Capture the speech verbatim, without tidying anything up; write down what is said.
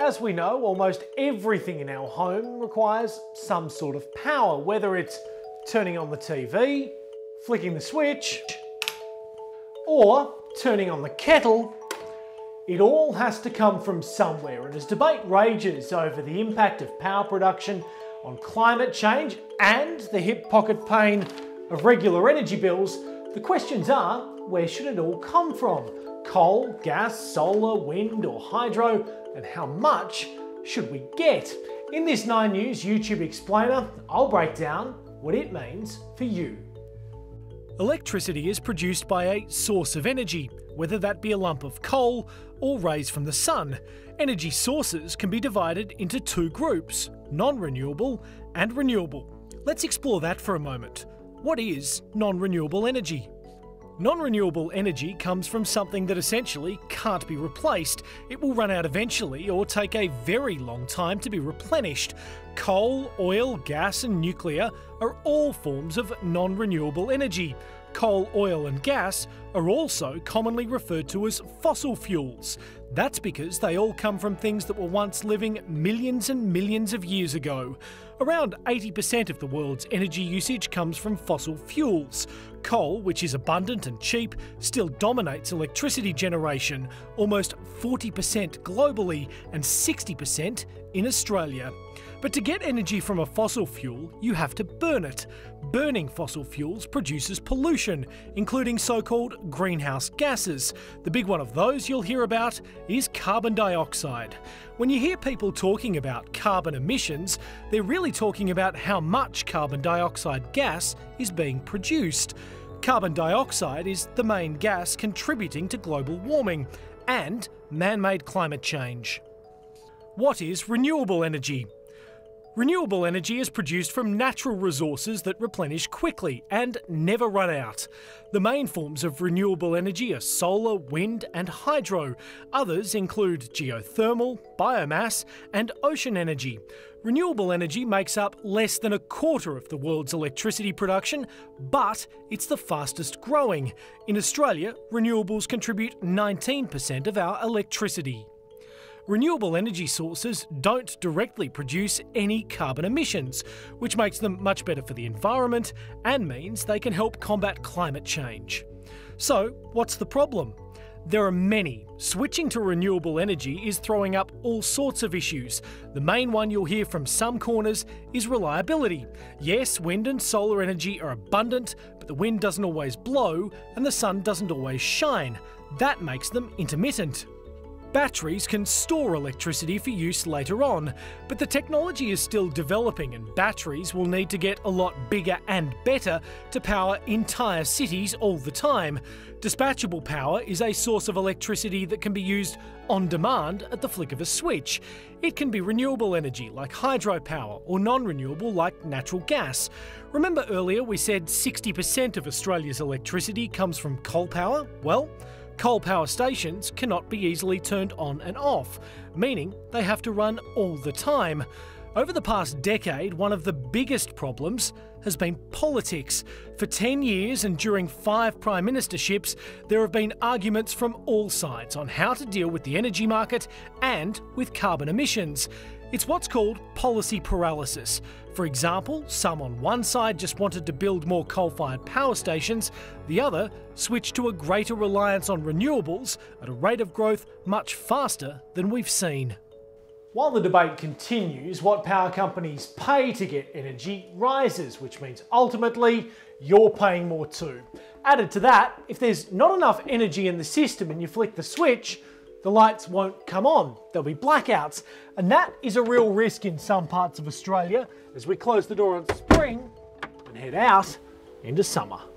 As we know, almost everything in our home requires some sort of power, whether it's turning on the T V, flicking the switch, or turning on the kettle. It all has to come from somewhere, and as debate rages over the impact of power production on climate change and the hip pocket pain of regular energy bills, the questions are, where should it all come from? Coal, gas, solar, wind or hydro, and how much should we get? In this nine News YouTube explainer, I'll break down what it means for you. Electricity is produced by a source of energy, whether that be a lump of coal or rays from the sun. Energy sources can be divided into two groups, non-renewable and renewable. Let's explore that for a moment. What is non-renewable energy? Non-renewable energy comes from something that essentially can't be replaced. It will run out eventually or take a very long time to be replenished. Coal, oil, gas and nuclear are all forms of non-renewable energy. Coal, oil and gas are also commonly referred to as fossil fuels. That's because they all come from things that were once living millions and millions of years ago. Around eighty percent of the world's energy usage comes from fossil fuels. Coal, which is abundant and cheap, still dominates electricity generation, almost forty percent globally and sixty percent in Australia. But to get energy from a fossil fuel, you have to burn it. Burning fossil fuels produces pollution, including so-called greenhouse gases. The big one of those you'll hear about is carbon dioxide. When you hear people talking about carbon emissions, they're really talking about how much carbon dioxide gas is being produced. Carbon dioxide is the main gas contributing to global warming and man-made climate change. What is renewable energy? Renewable energy is produced from natural resources that replenish quickly and never run out. The main forms of renewable energy are solar, wind and hydro. Others include geothermal, biomass and ocean energy. Renewable energy makes up less than a quarter of the world's electricity production, but it's the fastest growing. In Australia, renewables contribute nineteen percent of our electricity. Renewable energy sources don't directly produce any carbon emissions, which makes them much better for the environment and means they can help combat climate change. So, what's the problem? There are many. Switching to renewable energy is throwing up all sorts of issues. The main one you'll hear from some corners is reliability. Yes, wind and solar energy are abundant, but the wind doesn't always blow and the sun doesn't always shine. That makes them intermittent. Batteries can store electricity for use later on, but the technology is still developing and batteries will need to get a lot bigger and better to power entire cities all the time. Dispatchable power is a source of electricity that can be used on demand at the flick of a switch. It can be renewable energy like hydropower or non-renewable like natural gas. Remember earlier we said sixty percent of Australia's electricity comes from coal power? Well, coal power stations cannot be easily turned on and off, meaning they have to run all the time. Over the past decade, one of the biggest problems has been politics. For ten years and during five prime ministerships, there have been arguments from all sides on how to deal with the energy market and with carbon emissions. It's what's called policy paralysis. For example, some on one side just wanted to build more coal-fired power stations, the other switched to a greater reliance on renewables at a rate of growth much faster than we've seen. While the debate continues, what power companies pay to get energy rises, which means ultimately you're paying more too. Added to that, if there's not enough energy in the system and you flick the switch, the lights won't come on. There'll be blackouts. And that is a real risk in some parts of Australia as we close the door on spring and head out into summer.